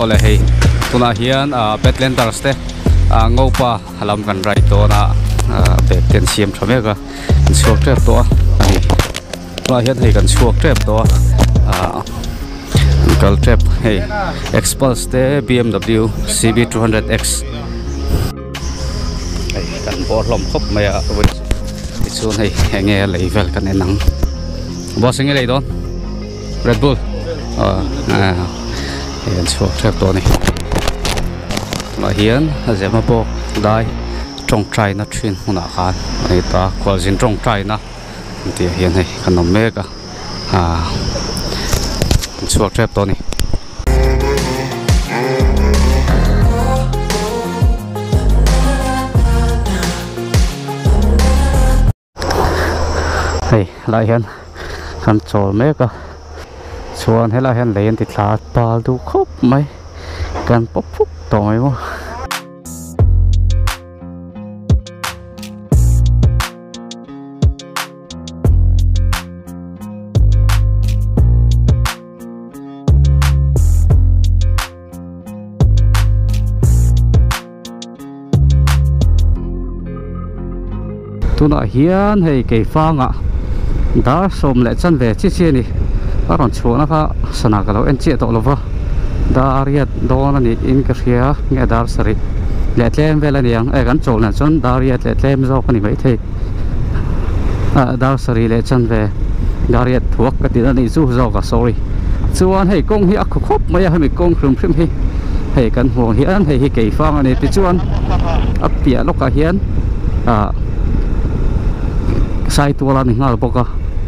ole hei tuna hian Badlanders te ngopa halam kan rai to na be ten siam thamega chuak trap to ani tuna hian hei kan chuak trap to kal trap hei Expulse te BMW CB200X hei kan bor lom khop maya win chun hei henge level kan enang bossing lei don Red Bull hiện chuột trap to này mà hiền giờ mà bộ đai trong trái nó chuyên hôn khán này ta qua diện trong trái na thì hiện này cần làm mega chuột trap to này hey lại hiện cần trộn mega chuan hela hen len ti thlat pal du khop mai kan pop phuk toi mo tuna hian hei ke fanga dar som le chan ve chi chi ni aron chuna kha sana ka lo en che to lova da ariat don ani in ka ria nge dar sari le tlem vela niang e kan chol na chon da ariat le tlem zo pani mai the dar sari le chan ve dariat thuak ka ti ani chu zo ka sorry chuan hei kong hi akhu khop mai ha mi kong khrum khrim hi hei kan ho hi an hei hi ke fang ani ti chuan apia loka hian sai tu la ni ngal boka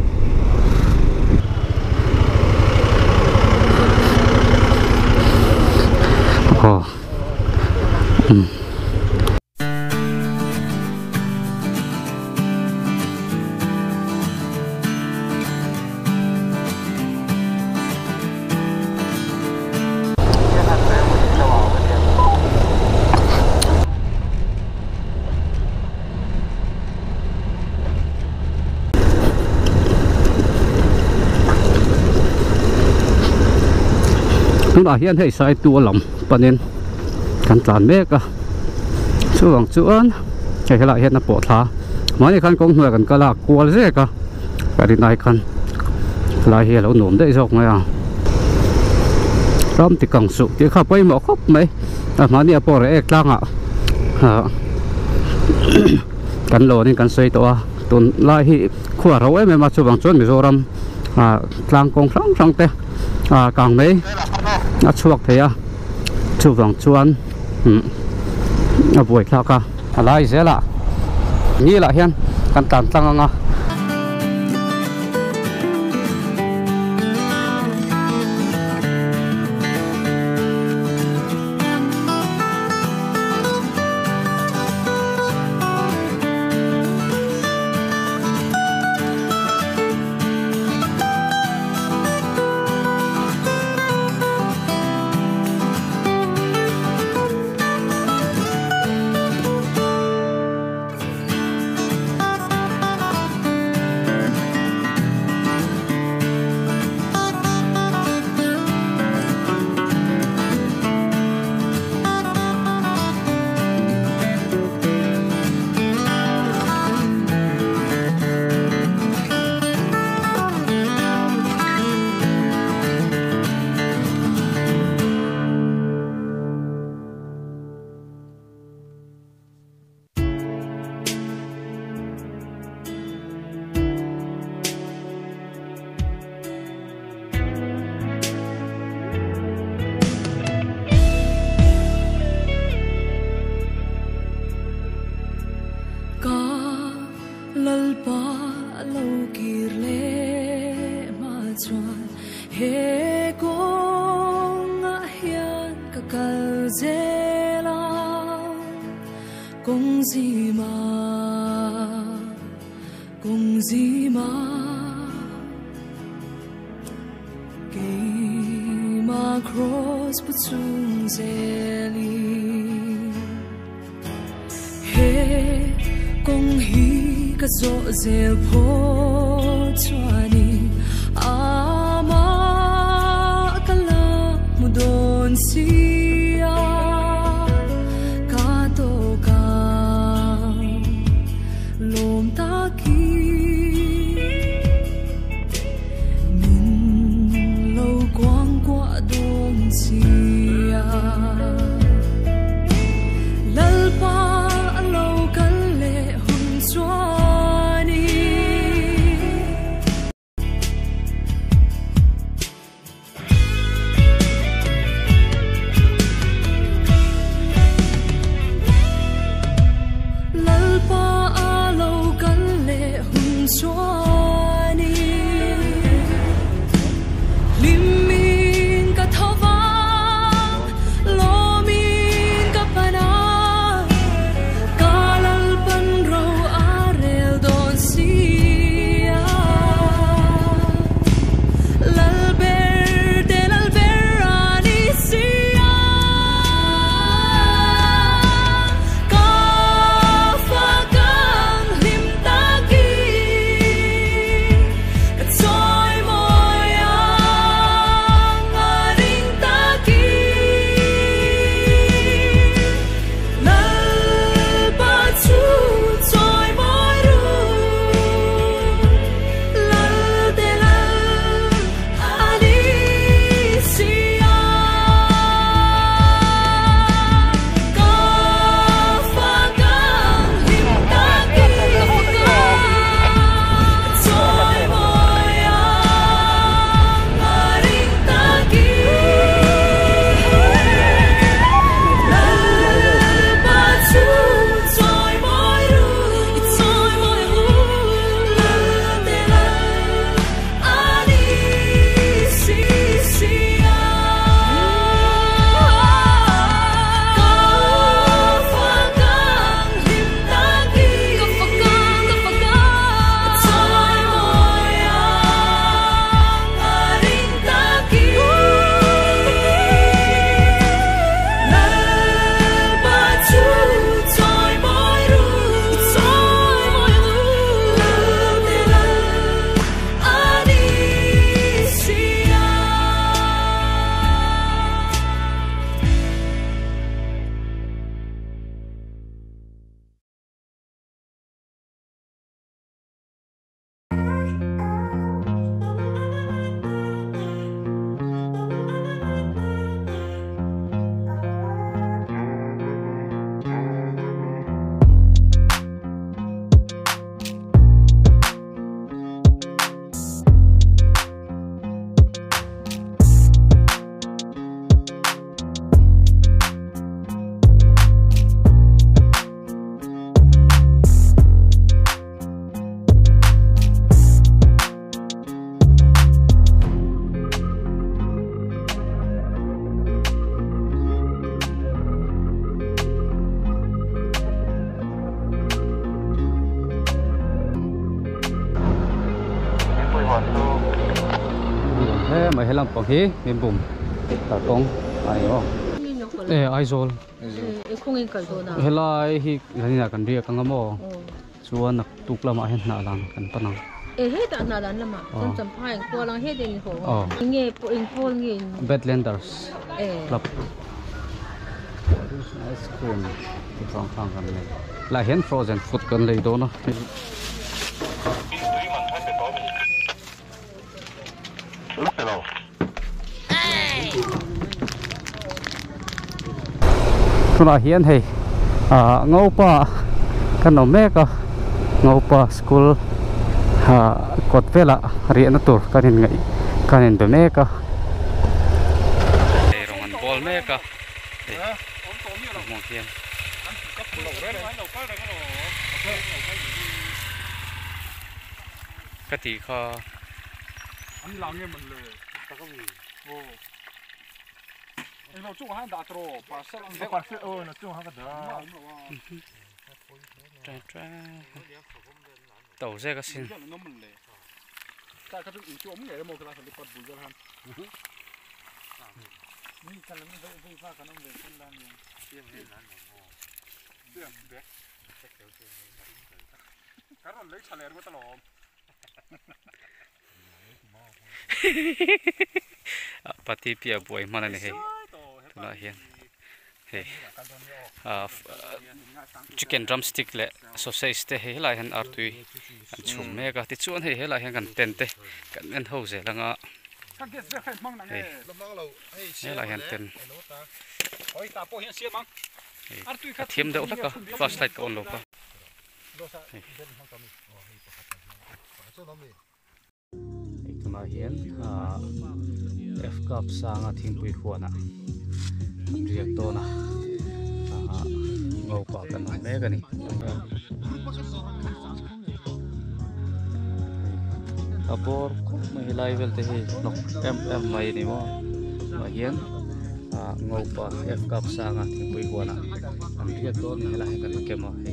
tuna hian hei sai tu lam panin kan tlan meka chuang chuan hei hela hian na po thla mani khan kong hnuai kan kala kwal zeka kari nai khan lai hi lo nom dei jok mai ram ti kang su ti kha pai mo khop mai mani apor ek tlanga kan lo ni kan sei to tun lai hi khua ro em ma chuang chuan Mizoram tlang kong sang te kang mai chuak thea chuwang chuan buai thla ka lai zela ni la hian kan tan tlanga Kung zima ma cross putung zeli he kong hi ka zo zel pho chwani ama kala mudon si Ê mày hay làm bằng hí mình bùm ta tông ai ó ê ai rồi không yên cởi đồ nào hay là hi là cần đi căng ngamo chuan nak tuk lama hen na lang kan panang hết đã nào lần mà chân chân phải qua lang hết đến hồ nghe po nghe Badlanders club ice cream cái trong phang kan này là hen frozen food kan lấy đó nó tuna hian hei ngopa kanom meka ngopa school kot vela riana tur kanin ngai kanin be meka ei rongan bol meka mong hian kati kha anh làm nghe mình lười ta có gì ô anh nói chung hắn đã trổ bà sẽ làm việc bà sẽ nó chung hắn cái đó tàu xe cái xin ta cái chuyện chỗ ông nghề một cái là phải bùi cho hắnนี่กันแล้วไม่ได้ฟ้ากันน้ำเดือดขึ้นด้านนี้เตี้ยเห็นนั่นโอ้เตี้ยเบ็ดการรถเล็กเฉลี่ยก็ตลอด pati pia boy mana ni hei tuna hian hei chicken drumstick le sausage te hei lai han artui kan chum meka ti chuan hei helai han kan ten te kan en ho ze langa helai han ten thiam deuh laka flashlight ka on lo ka tuna hian F cup sanga thingpui khuana riak to na ngopa kan me ka ni abor mai lai vel te hi nok em mai ni mo ma hian ngopa F cup sanga thingpui khuana riak to ni la kan ke ma he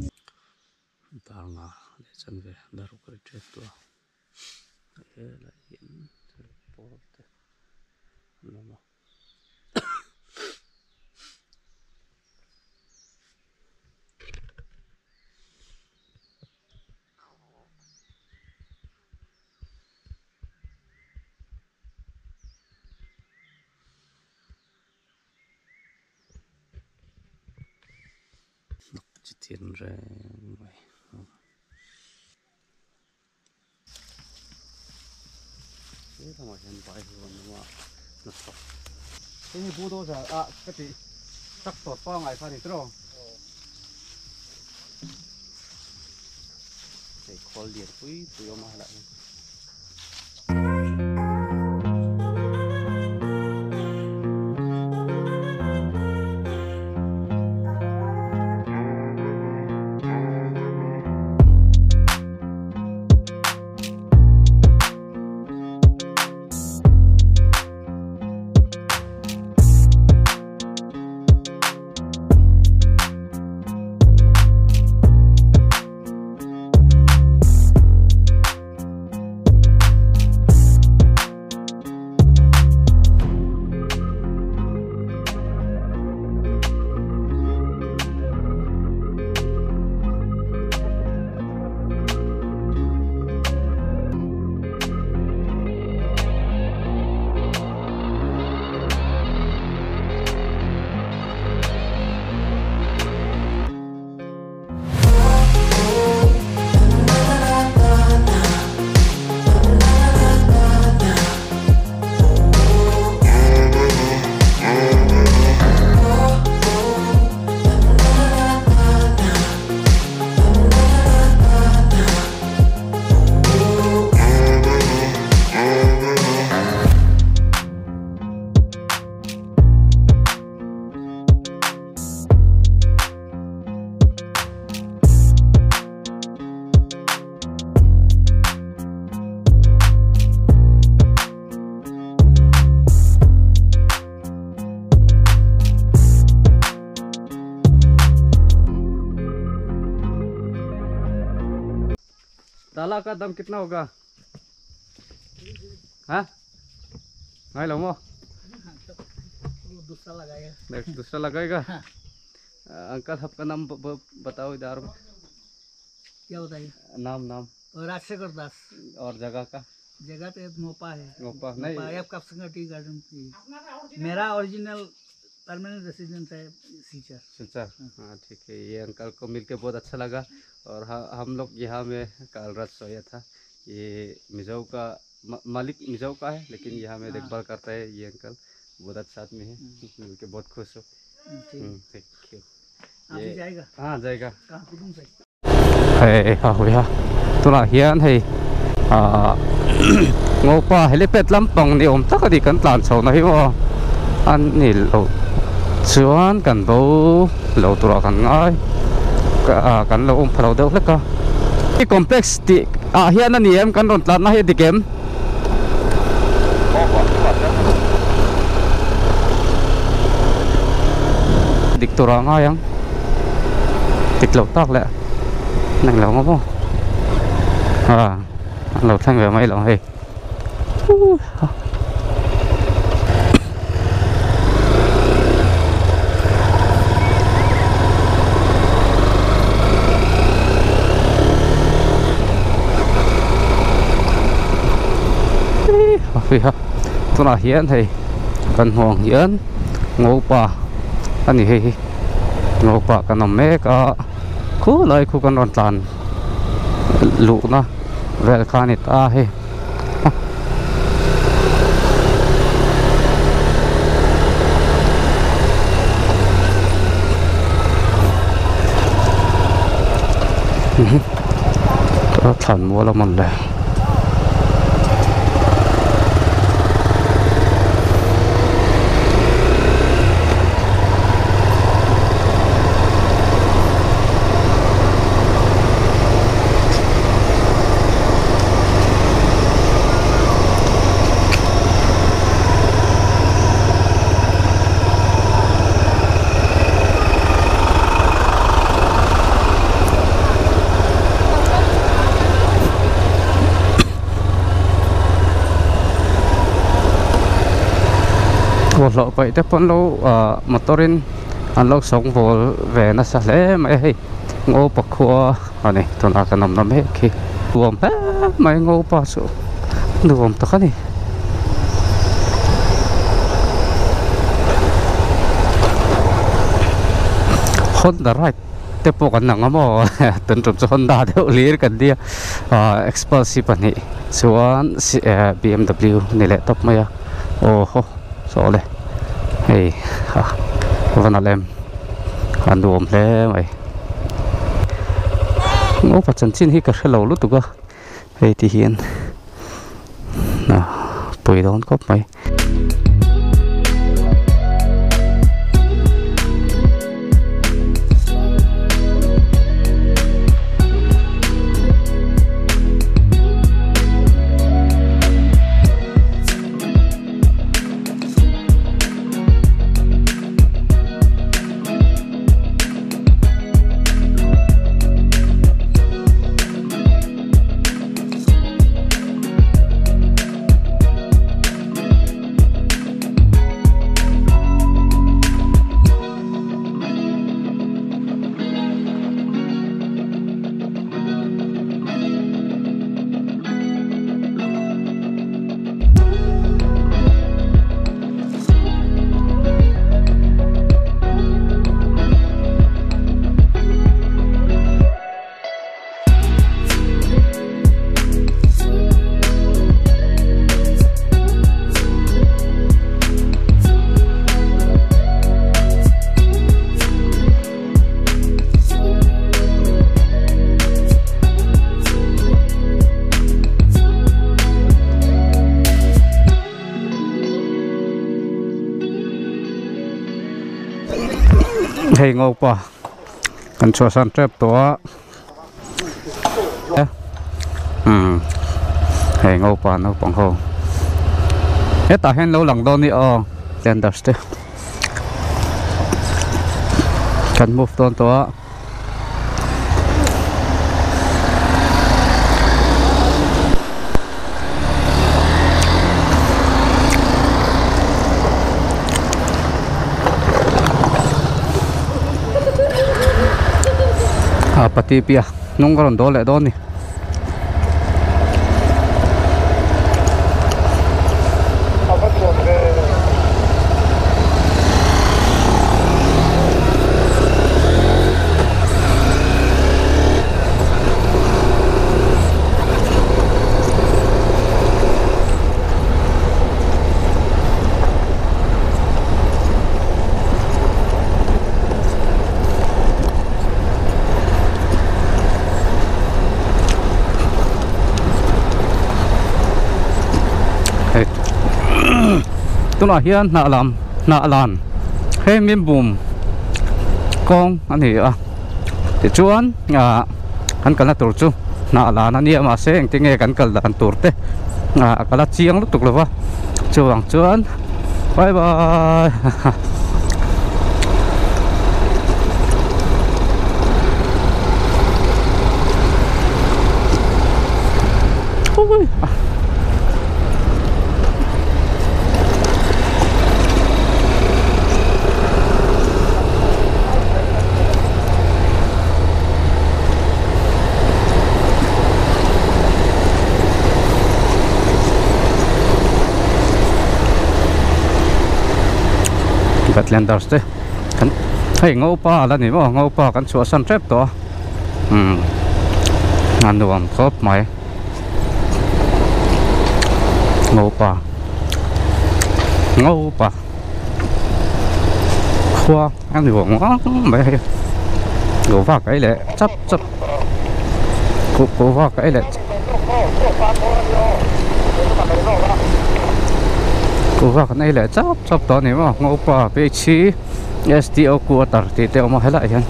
tanga le chan ve daru kar chet to he la hian porte lama chitin re mai thế thằng mà hiện tại thì còn mà nó sập cái này bù đâu giờ cái gì chắc tọt qua ngày pha đi rồi để khó liệt quý tụi ông lại ताला का दाम कितना होगा हाँ ngay lòng không दूसरा लगाएगा देख दूसरा लगेगा अंकल आपका नाम बताओ इधर क्या बताइए नाम नाम राजशेखर दास और जगह का जगह तो मोपा है गोपा नहीं आपका टी गार्डन की मेरा ओरिजिनल परमानेंट रेसिडेंस है सीचर सिलचर हाँ ठीक है ये अंकल को मिलके बहुत अच्छा लगा और हम लोग यहाँ में कल रात सोया था ये मिजाऊ का मालिक मिजाऊ का है लेकिन यहाँ में देखभाल करता है ये अंकल बहुत अच्छा आदमी है मिलके बहुत खुश हो ठीक है ये जाएगा हाँ जाएगा कहाँ कुदुम से है हाँ हुआ तो là hiện thì ngô pa helipad lampang ni om tak di kan tlan chho na hi wa an ni lo chuan kan bo lo tura kan ngai ka kan lo phalo deuh hleka cái complex ti hiện ani em kan ron tlan na hi dikem dik tura ngai yang dik lo tak le nang lo ngo lột thanh về mấy lồng hề tôi là hiện thì cần hoàng hiện ngô pa anh ấy ngô pa cần làm mấy cái khu lại khu cần đoàn tàn lũ na vel khanit a he thằng mua là mình này lộ vậy thế vẫn lâu motorin anh lâu sống vô về nó sẽ lấy mấy hay ngô bạc khua này tôi nói cái nằm hết khi buồn hết mấy ngô bạc số buồn tất này Honda right thế bộ cái nặng mà tuần trộm cho Honda theo lý cái đi Expulsive này số BMW này lại top mấy oh số này hey vẫn là em ăn đồ thế mày ngô phát triển xin hi cả lâu lúc tụi cơ hey thì hiện nào bồi đón cốc mày hey ngô pa kan cho san trap to hey ngô pa nó bằng hồ hết ta hen lâu lần đâu ni tenders te kan move ton to pati pia nung karon do le don ni tuna hian na lan he min bum kong ani a ti chuan kan kala tur chu na lan ani ma se eng tinge kan kal dan tur te kala chiang lu tuk lawa chuang chuan bye bye ôi Badlanders te kan hei ngau pa la ni mo ngau pa kan chu san trap to an nuam khop mai ngau pa khoa ăn được ngon mấy ngau va cái lệ chắp cô va cái lệ cô va cái này lệ chắp to này mà ngau pa pe chi STO của tar thì teo mà hết lại hen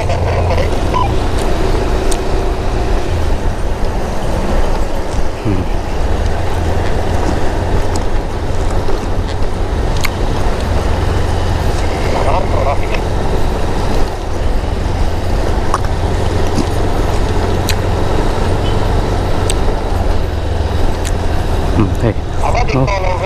thầy nó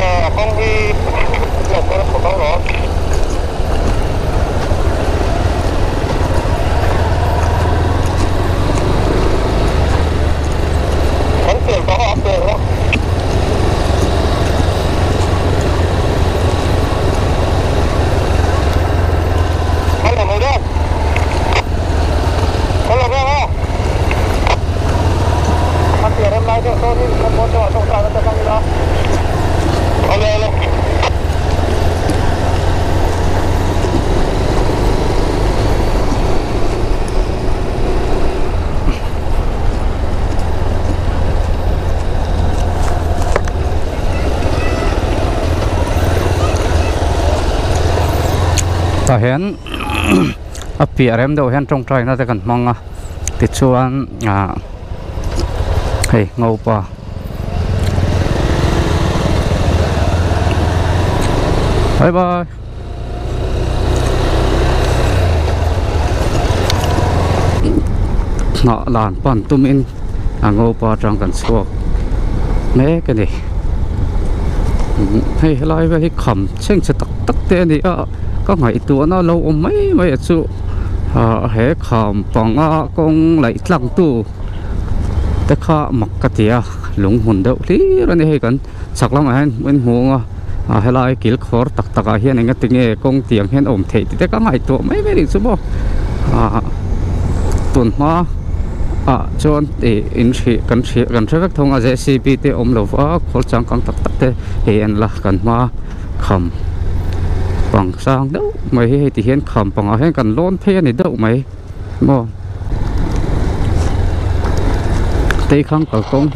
ta hen PRM đâu hen trong trai nó sẽ cần mong thì chuan hey ngau pa bye bye nọ làn pan tum in ngau pa trong cần suộc mấy cái này hey lại với khẩm xem sẽ tắc tên đi có ngày tuổi nó lâu mấy chú hệ khẩm bằng con lại lăng tu tất cả mặc cái gì lúng hồn đâu tí rồi này cần sặc lắm anh bên hồ hay là kiểu khó tắc hiện anh cái tiếng công tiếng hiện ổn thể thì tất cả ngày tuổi mấy đi chú bố tuần hoa cho để in chỉ cần các thông JCB thì lâu quá khó chẳng cần tắc thế hiện là cần mà khẩm bằng sang đâu mấy thì hiện khẩm bằng hiện cần lon thế này đâu mấy mà tây khang ở công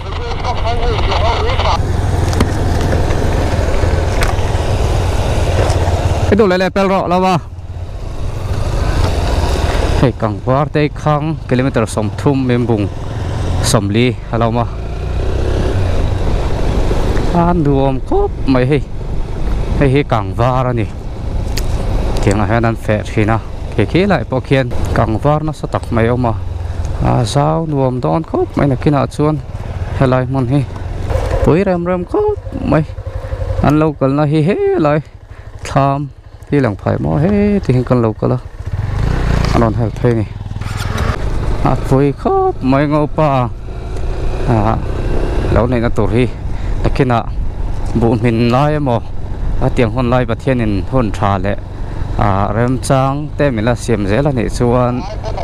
cái đồ lại pel rõ là ba hay càng qua tây khang km sông thum mềm bùng sông ly hello mà ăn đuông cốp mấy hay càng va ra nè tiếng là hai đàn phệ khi nào khi lại bao khiên càng va nó sẽ tắc mấy ông mà sao đuông đón cốp mấy là khi nào chuan hay lại mòn hi bưởi rem cốp mấy ăn lâu cần là hi lại tham thì lòng phải mò thì hình cần lâu cần là anh còn hay thuê này phui khóc mấy ngô pa lâu này nó tụt hi khi nào bụng mình lai mà tiếng hôn lai bát thiên nên hôn trà lệ rem trang tem mình là xiêm dễ là nị chuan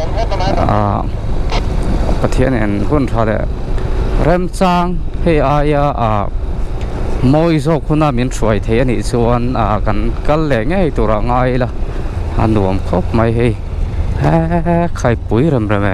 bát thiên nên hôn trà lệ rem trang hay ai môi dọc khu na miền xuôi thế nị chuan cần lệ ngay tụi ra ngay là nuông khóc mấy hi khai bụi rầm rầm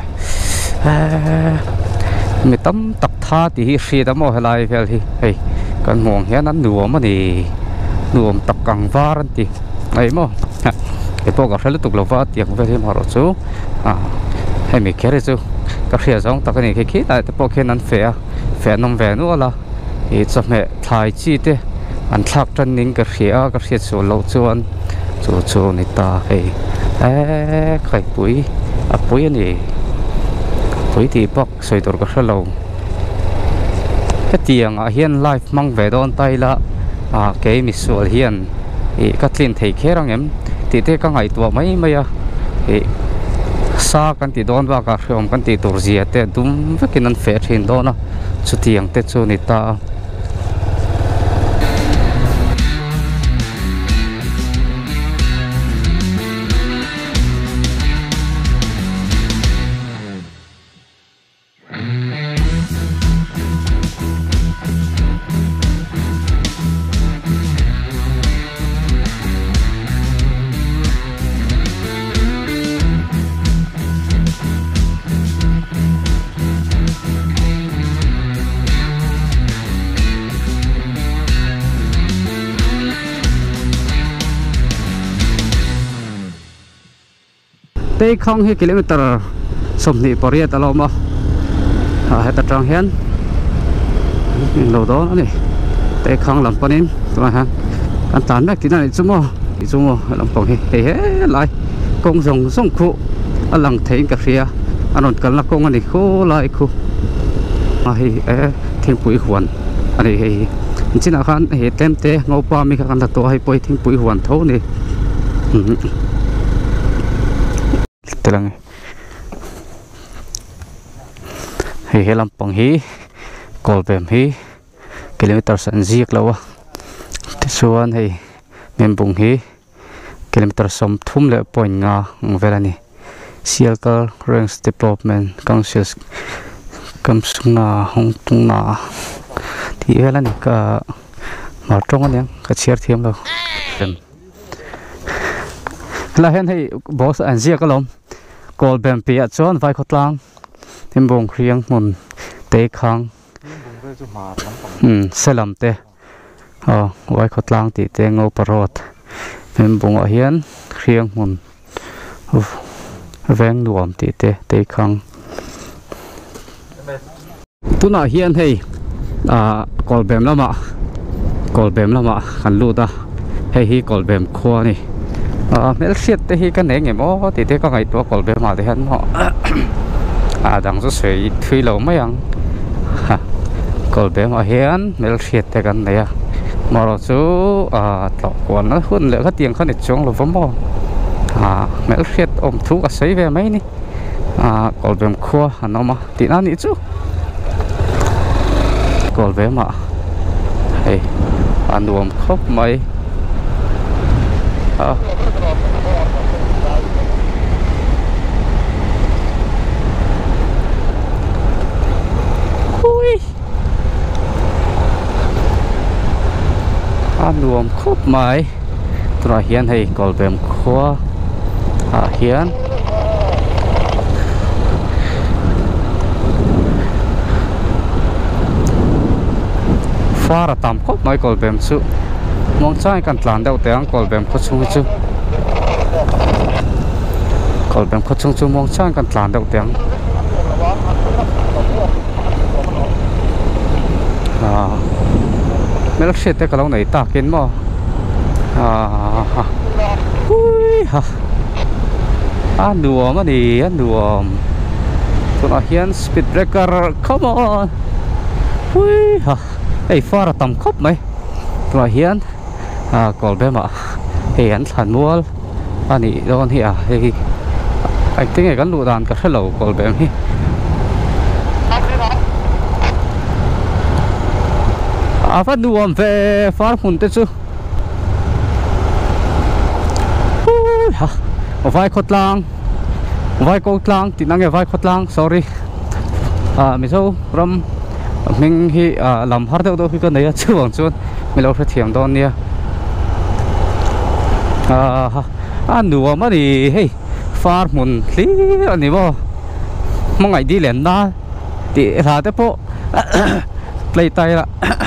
mi tâm tập tha thì khi đó mà lại về thì hey cần muộn hết nó nuông mà đi nuông tập càng va lên thì ấy mà cái bộ cái tục là va tiếng về thì mà rồi chú hay mi kia chú cái khi giống tập cái này cái kia tại bộ kia nó phê nông về nữa là thì cho mẹ thay chi thế anh thắc chân nín cái khi số lâu chú này ta hey khai bụi bụi này bụi thì bóc xoay tổ cái lâu cái tiếng hiện live mang về đón tay là cái mi sủa hiện cái tin thấy kia rằng em thì thế các ngày tuổi mấy xa cái thì đón vào cái hôm cái thì tổ gì thế đúng với cái năng phê trên đó nó chút tiếng tết cho người ta tây không hay km sông nị Paris ta lo mà hết ta trang hen lâu đó này tây không làm panin mà ha anh tán mấy cái này chú mò làm phòng he lại công dùng sông cụ anh lăng thấy cái kia anh còn cần là công anh này khô lại khô hay thêm bụi huan anh này chỉ là khăn hệ tem té ngô pa mi khăn là to hay bụi thêm bụi huan thấu này lang hi làm bằng hi col bem hi kilometer san ziak lawa suan hi mem bung hi kilometer som thum le point nga velani Siakal Range Development Council kam sungna hong tungna thì velani ka mar tong anh ka chiar thiam lo la hen hi boss an ziak alom col bem pia chon vai khotlang tim bong riang mun te khang selam te vai khotlang ti te ngo parot tim bong a hian riang mun veng nuam ti te khang tuna hian hei col bem lama kan lu ta hei hi col bem khwa ni mel siết te hi kan eng emo ti te ka ngai to col bem ma te han mo dang zo sei thui lo mai ang col bem a hian mel siết te kan nei mà rồi chú to quan nó hun le ka tiang khan chong lo mo mel siết om thu ka sei ve mai ni col bem khwa anoma ti na ni chu col bem ma hey anuam khop mai nuông khúc mai rồi hiền hay col bem khua hiền pha ra tam khúc mai col bem su mong chai kan tlan deuh te ang col bem kho chung chu col bem kho chung chu mong chai kan tlan deuh te ang mẹ nó xịt cái lồng này ta kiến mò đùa mà đi đùa tụi nó hiến speed breaker come on hey pha ra tầm khóc mày tụi nó hiến col bem mà hiến thành mua anh đi đâu thì hey anh tính ngày gắn lụa đàn cả lẩu còn bé mi phát đuông về phát hồn tết chứ vai khót lang thì năng nghe vai khót lang sorry mình sao ram mình hi làm hard đâu khi cái này chưa bằng chuột mình lâu phải thiểm đòn nha đuông mà đi hey phát hồn lý anh đi vô mong ngày đi lên đó thì ra tới po play tay là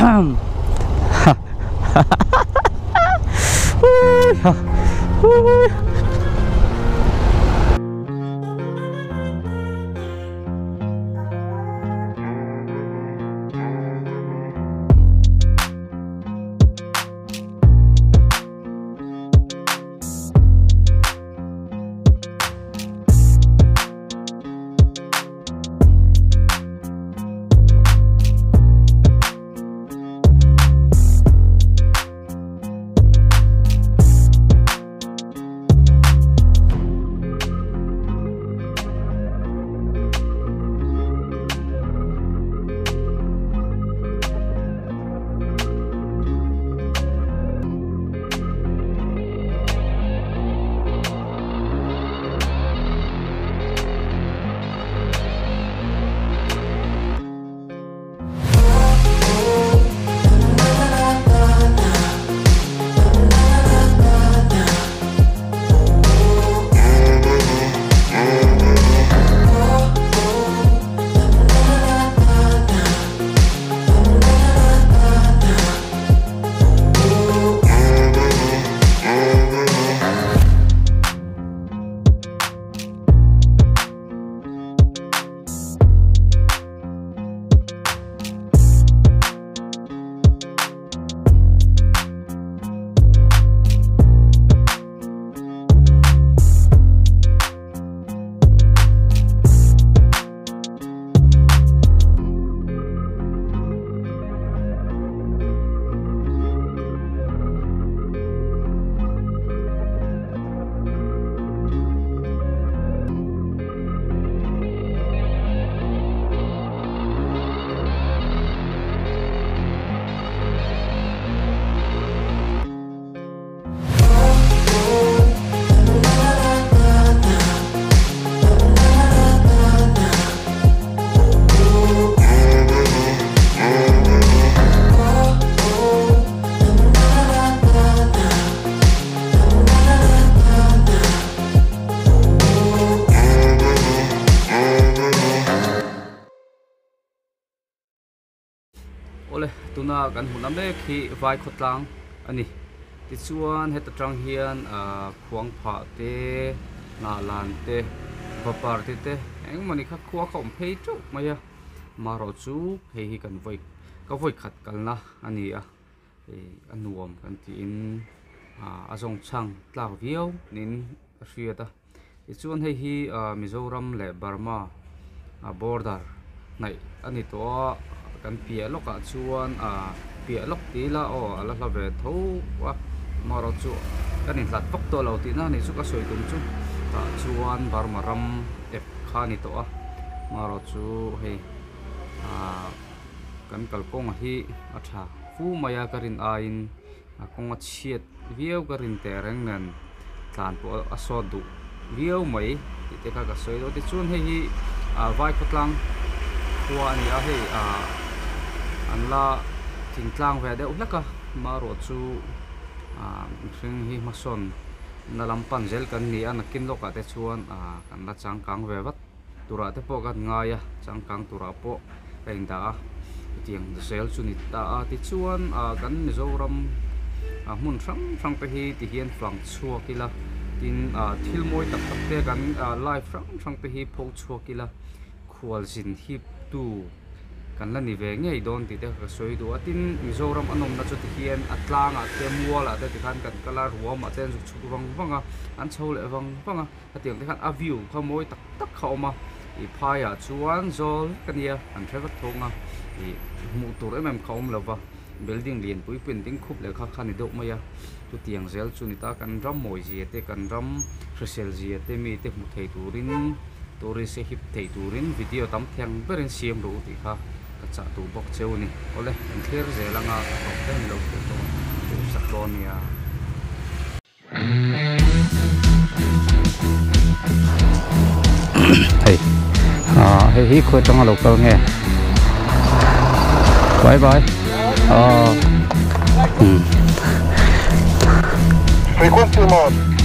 ole tuna kan hunam le khi vai khotlang ani ti chuan het atang hian khuang pha te na lan te vapar te eng mani kha khuwa khom phei chu maya maro chu hei hi kan voi khat kalna ani a anuam kan ti in azong chang tlaw viau nin riata ti chuan hei hi Mizoram le Burma border nai ani to kan pia loka chuan pia lok ti la o ala la ve tho wa maro chu kan in hlat pok to lo ti na ni chu ka soi tum chu ta chuan Barmaram ep kha ni to a maro chu hei kan kalkong hi atha fu maya karin ain kong a chiat viau karin tereng nan tlan po asodu viau mai ti te ka soi do ti chuan hei hi vai khotlang kwa ni a hei an la thing tlang ve deuh hlaka maro chu thing hi mason na lampan zel kan ni an kin loka te chuan kan la chang kang ve wat tura te po kan ngaya chang kang tura po kain da tiang de sel chu ni ta ti chuan kan Mizoram mun sang pe hi ti hian flang chua kila tin thil moi tak tak te kan live sang pe hi phok chua kila khwal sin hip tu kan la ni ve ngei don ti te ka soi du atin Mizoram anom na chu ti hian atlanga te muala te ti khan kan kala ruam a ten chu wang wanga an chhole wanga atiang te khan a view kha moi tak tak khauma i phaya chuan zol kania an theva thonga i mu tur em khom lova building lian pui pin ding khup le kha khani do maya tu tiang zel chu ni ta kan ram moi ji te kan ram social ji te mi te mu thei turin tori se hip thei turin video tam thang berin siam ro ti kha ka cha tu bok cheu ni ole an thler zelanga ka ten lo to sakronia hey hey hi khoi tong local nghe bye bye Frequency mode.